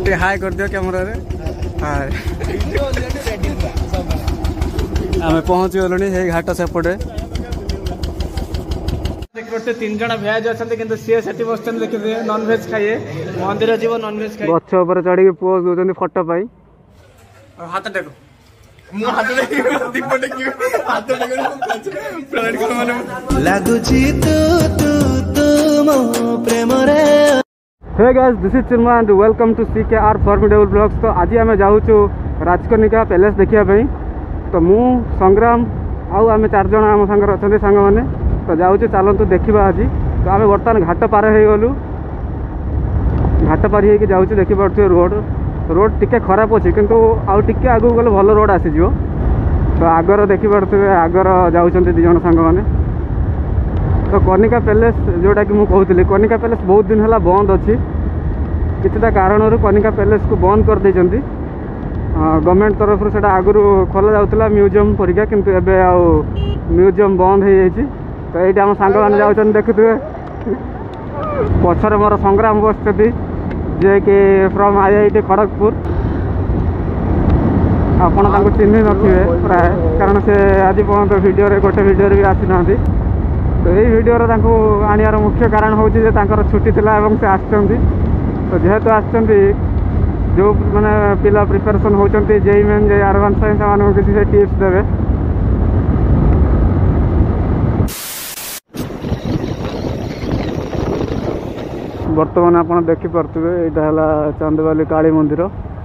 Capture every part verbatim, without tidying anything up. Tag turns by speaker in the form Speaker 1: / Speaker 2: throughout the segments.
Speaker 1: टे हाय कर दियो कैमरा रे हाय आमे पहुंच गलुनी हे घाट सेपटे देखते तीन जन भेज अच्छा किंतु सी सेठी बस देखिए नॉन वेज खाइए मंदिर जीव नॉन वेज खाइए गछ ऊपर चढ़ी पोज दौरान फोटो पाई हाथ टेक hey guys this is Chinmay and welcome to C K R formidable blogs. तो आज आम जाऊँ राजकनिका पैलेस देखापी तो मु संग्राम आउ आम चार जन आम सागर अच्छा सांग मैंने तो जाऊँ चलतु देखा आज तो आम बर्तमान घाट पार हो गलु घाट पार हो जाऊँ देखिपे रोड रोड टिके खराब अच्छी किंतु आउ टिके आगू गले भल रोड आसीज तो आगर देखिपे आगर जाऊँ दिज सांग मैंने तो कनिका पैलेस जोटा कि मुझे कहती कनिका पैलेस बहुत दिन है बंद अच्छी किसी कारण कनिका पैलेस को बंद कर देइछंती गवर्नमेंट तरफ से आगु खोला जाऊला म्यूजियम परिका किंतु एबे आउ म्यूजियम बंद हो जाइए तो ये आम सांग मैंने जाऊँ देखुए पछरे मोर संग्राम बस जे कि from I I T Kharagpur आपड़ चिन्ह नथिबे प्राय कारण से आज पर्यटन वीडियो गोटे वीडियो भी आसी ना तो ये वीडियो आनियार मुख्य कारण हूँ छुट्टी थिला एवं से आसचंती तो जेहेतु आसचंती जो मैंने पिला प्रिपेरेसन होचंती जेई मेन जे एडवांस से किसी से टिप्स देवे बर्तमान आप देखिपे यहाँ है चांदवाली काली मंदिर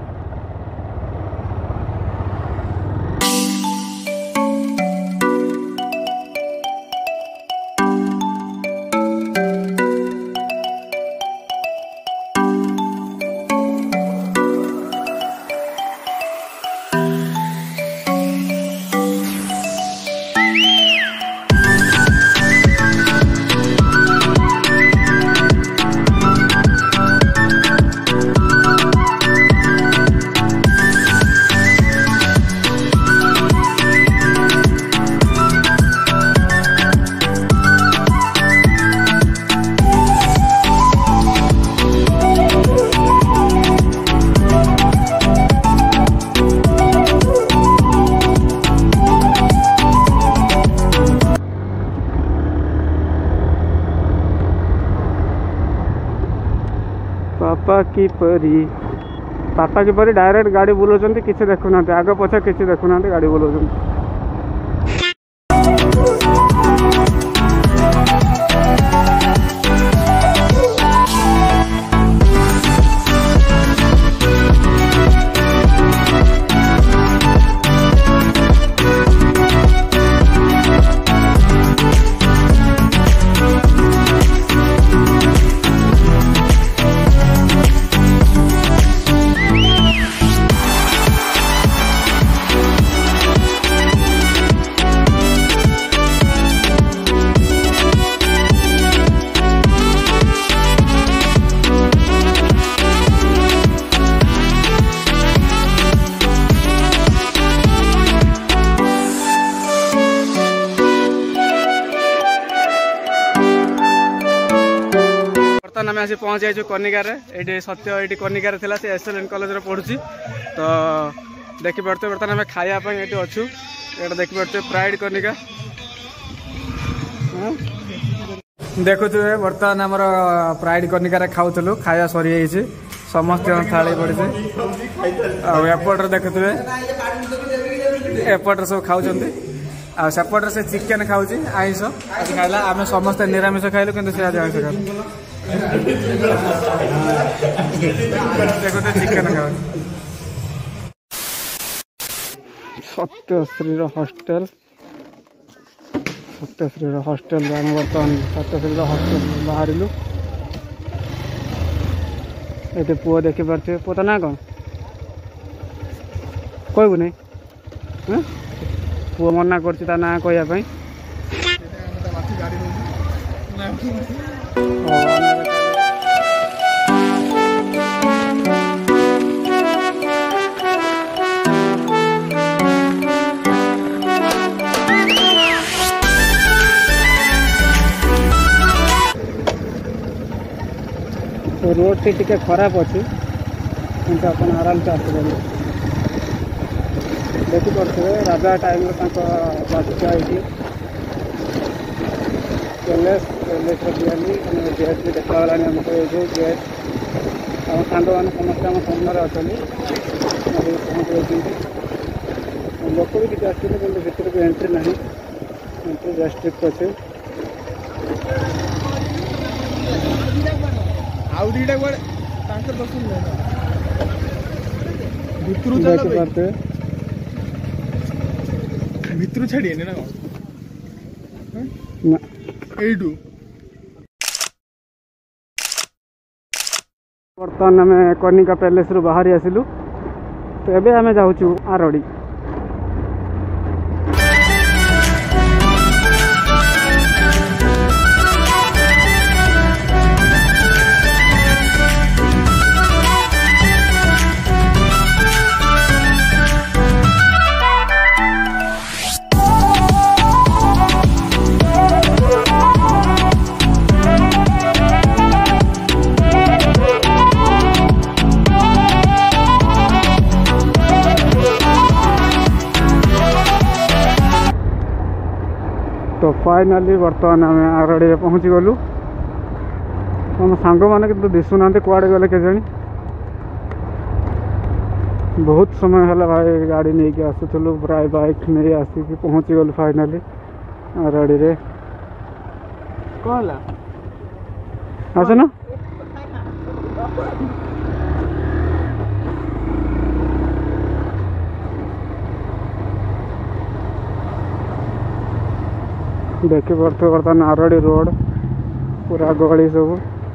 Speaker 1: पापा की परी पापा की परी डायरेक्ट गाड़ी बुलाऊँ किसी देखुना आग पछे किसी देखुना गाड़ी बुलाऊँ आम आसी पहुँच जाइए कनिकार ये सत्य ये कनिकार थी से एसएलएन कॉलेज पढ़ुची तो देखिपे बर्तमान आम खायापी ये अच्छु ये देखिपे प्राइड कनिका देखुए बर्तमान आमर प्राइड कनिकार खाऊलु खाया सरी जाइए समस्त थाली पड़ी एपट्रे देखुए एपट्रे सब खाऊँ सेपटे से चिकेन खाऊँ आईष आज खाला आम समस्त निरामिष खाइलु कि आज आईष खाइलु देखो चिकेन खाऊ सत्यश्री हॉस्टेल सत्यश्री हॉस्टेल आम बर्तमान सत्यश्री हॉस्टेल बाहर ये पुओ देखिपे पुओ तो ना कौन कहबू नहीं पुओ मना कर ना कहवाई रोड टी टिके खराब अच्छी କିନ୍ତୁ ଆପଣ ଆରାମସେ ଆସିପାରିବେ। ଦେଖିପାରୁଥିବେ ରାଜା ଟାଇମ୍ରେ ତାଙ୍କ ବାସିକା ହେଇକି ପ୍ୟାଲେସ୍ ପ୍ୟାଲେସ୍ର ଦିଆଲି ମାନେ ଗେଟ୍ ବି ଦେଖାଗଲାଣି ଆମକୁ। ଏଇ ଯେଉଁ ଗେଟ୍ ଆମ ସାଙ୍ଗମାନେ ସମସ୍ତେ ଆମ ସାମ୍ନାରେ ଅଛନ୍ତି, ପହଞ୍ଚି ଯାଇଛନ୍ତି। ଲୋକ ବି କିଛି ଆସିଥିଲେ କିନ୍ତୁ ଭିତରକୁ ଏଣ୍ଟ୍ରି ନାହିଁ, ଏଣ୍ଟ୍ରି ରେଷ୍ଟ୍ରିକ୍ଟ ଅଛି।
Speaker 2: ଆଉ ଦୁଇଟା କୁଆଡ଼େ ତାଙ୍କର ପସନ୍ଦ ଭିତରୁ
Speaker 1: ଦେଖିପାରୁଥିବେ
Speaker 2: ଭିତରୁ ଛାଡ଼ିବେନି ନା କ'ଣ?
Speaker 1: ନା
Speaker 2: ଏଇଠୁ
Speaker 1: ବର୍ତ୍ତମାନ ଆମେ କନିକା ପ୍ୟାଲେସ୍ରୁ ବାହାରି ଆସିଲୁ। ତ ଏବେ ଆମେ ଯାଉଛୁ ଆରଡ଼ି। तो फाइनाली बर्तमान आम आरड़ी में पहुँची गलु। आम सांग मैंने किंतु दिशुना कुआड़े गले के जानी। बहुत समय है भाई गाड़ी नहीं कि आसुलु प्राय बाइक नहीं आसिक पहुँची गलु फाइनाली आरड़ी रे।
Speaker 2: कौन
Speaker 1: आसना देखी पार्थे बर्तमान आरड़ी रोड पूरा गहली सब।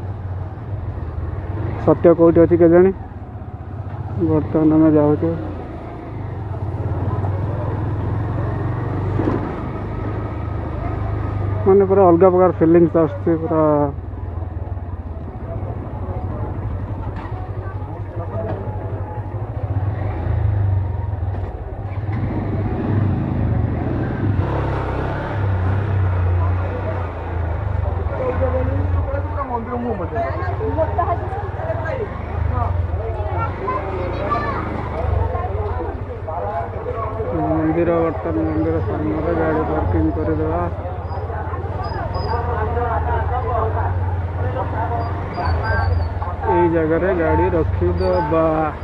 Speaker 1: सत्य कौटी अच्छी के जानी बर्तमान आम जाऊँ माने पूरा अलग प्रकार फिलिंग्स आसुची पूरा। मंदिर बर्तमान मंदिर सामने गाड़ी पार्किंग करदेवा। यही जगह गाड़ी रखीदबा।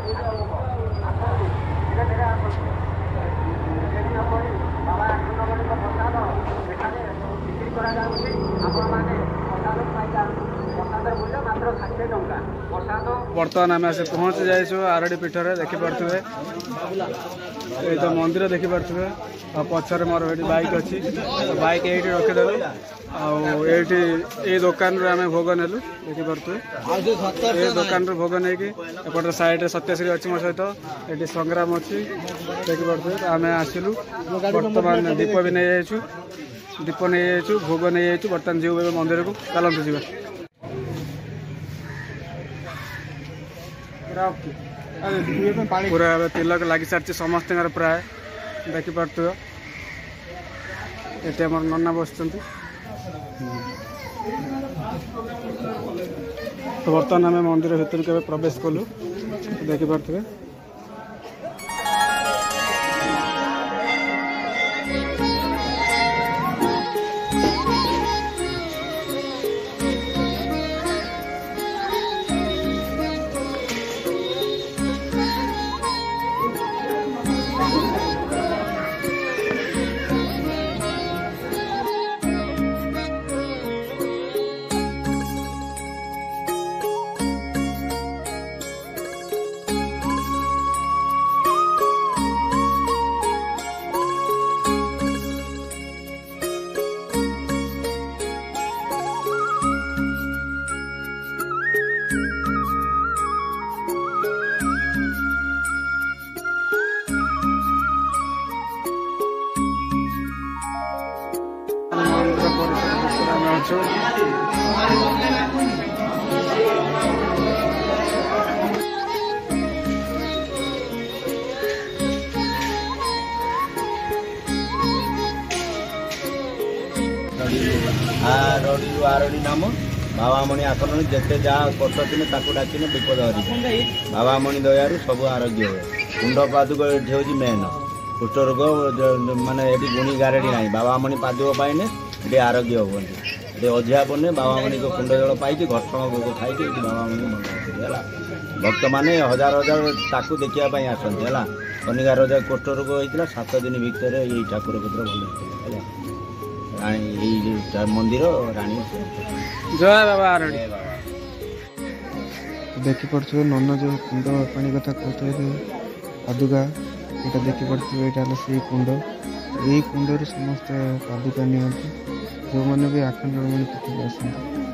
Speaker 1: बर्तमान आम आस पहुँच जाइए आरडी पीठर देखिपे। ये तो मंदिर देखिपे आ पछरे मोर ये बाइक अच्छी बाइक ये रखीदेलु। आई दुकान आम भोग नेलु देखिपे। ये दुकान भोग नहीं कि एपटे साइड सत्यश्री अच्छी मो सहित ये संग्राम अच्छी देखिपे। आम आसलु बर्तमान दीप भी नहीं जाइए दीप नहीं जाइए भोग नहीं जाइए बर्तमान जीव मंदिर को चलते जी पूरा तिलक लगी सारी समस्त प्राय देखिपे। ये आम नना बस तो बर्तमान आम मंदिर भीतर के प्रवेश कलु देखिपे।
Speaker 2: आरडी आरडी नाम
Speaker 3: बाबामणि आखन जिते जहाँ कष्ट थिने ताकू डाकिने विपद हरि बाबामणि दयारू सब आरोग्य हुए कुंड पादुक ये हूँ मेन कुष्ठ रोग माने ये गुणी गारेडी ना बाबामणि पादुक पाइने ये आरोग्य हमें ये अझिया बने बाबामणि को कुंड जल पाई घर्षण भोग खाई बाबामणि मन है भक्त मैंने हजार हजार ताकू देखापी आसती है कनिका राजा कुष्ठ रोग होता सात दिन भितर ये ठाकुर पुत्र भल मंदिर राणी
Speaker 1: जय बाबा
Speaker 2: देखिपे नन जो कुंड पानी कथा कहते पादुका यहाँ देखिपे यहाँ से कुंड यही कुंड समस्त पादुका नियंती जो मैंने भी आखंड आसती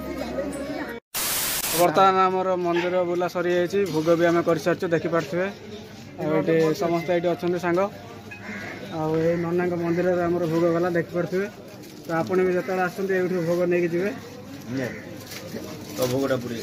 Speaker 1: बर्तमान आमर मंदिर बुला सरी जाइए भोग भी आम कर सारी देखिपे ये समस्त ये अच्छा सांग आउ नना मंदिर में आम भोग गला देखिपे तो आपड़ भी जो आसते ये भोग नहीं जी
Speaker 3: तो भोगटा पुरे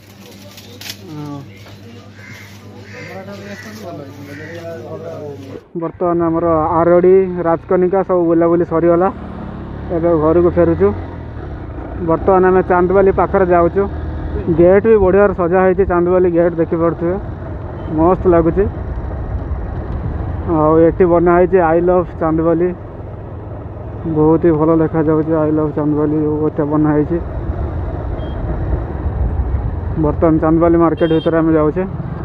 Speaker 1: बर्तमान आमर आरडी राजकनिका सब बुलाबुली सरीगला एवं घर को फेरुचु बर्तमान आम चांदबाली पाखर जाऊँ गेट भी बढ़िया सजा है चांदबाली गेट देखिपे मस्त लगुच आठी बनाई आई लव चांदबाली बहुत ही भल देखा जाऊँ आई लव चांदबाली बहुत बनाई बर्तमान चांदबाली मार्केट भीतर आम जाऊे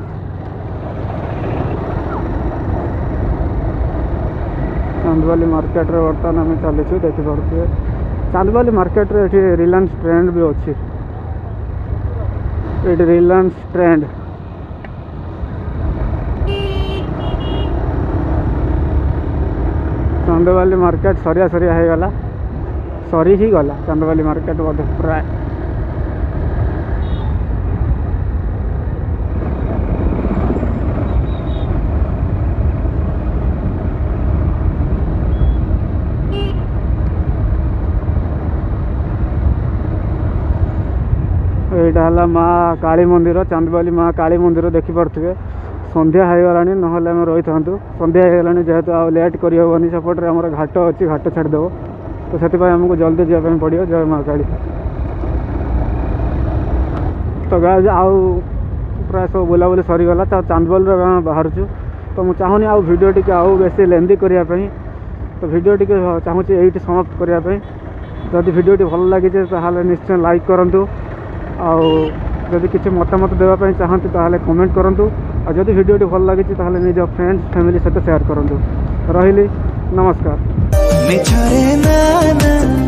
Speaker 1: चांदबाली मार्केट रे बर्तमान आम चलुँ देखिपे चांदबाली मार्केट रे ये रिलायंस ट्रेंड भी अच्छी ये रिलायंस ट्रेंड चांदबाली मार्केट सरिया सरिया हो गला सरी ही गला चांदबाली मार्केट बोधे प्राय यहाँ है माँ काली मंदिर चांदबाली माँ काली मंदिर देखिपे संध्या हो गला ना आम रही था संध्या हो गला जेहेतु आ लेट करहबनी सेपटे आम घाट अच्छी घाट छाड़देव तो से आमको जल्दी जावाई पड़ो जय माँ काली तो गाय आउ प्राय सब बुलाबुली सरीगला चांदबाली बाहर तो मुझे चाहूनी आउ वीडियो टी आउ बेस लेंदी करने तो वीडियो टी चाहूँ ये समाप्त करने जदि वीडियो टी भल लगी निश्चय लाइक करूँ आदि किसी मतामत देवाई चाहती ताहले कमेंट करूँ और जदि वीडियो टी भल लगी निज फ्रेंड्स फैमिली सहित शेयर करूँ रही नमस्कार।